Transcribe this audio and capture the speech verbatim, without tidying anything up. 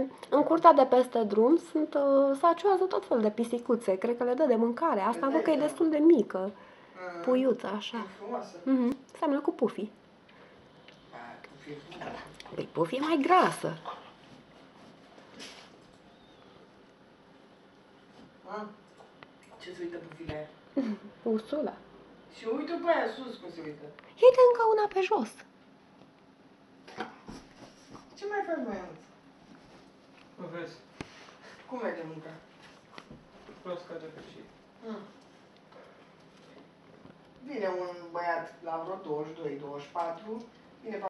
în curtea de peste drum sunt, uh, sacioază tot felul de pisicuțe. Cred că le dă de mâncare. Asta văd că e destul de mică. Puiuță, așa. E frumoasă. Mhm. Seamănă cu Puffy. Da, Puffy e frumoasă. Păi Puffy e mai grasă. A? Ce se uită Puffy la ea? Ursula. Și uite pe aia sus cum se uită. Ei dă încă una pe jos. Ce mai faci, mai mult? Nu vezi? Cum merge munca? Prost ca de pe și. Hmm. Vine un băiat la vreo douăzeci și doi douăzeci și patru, vine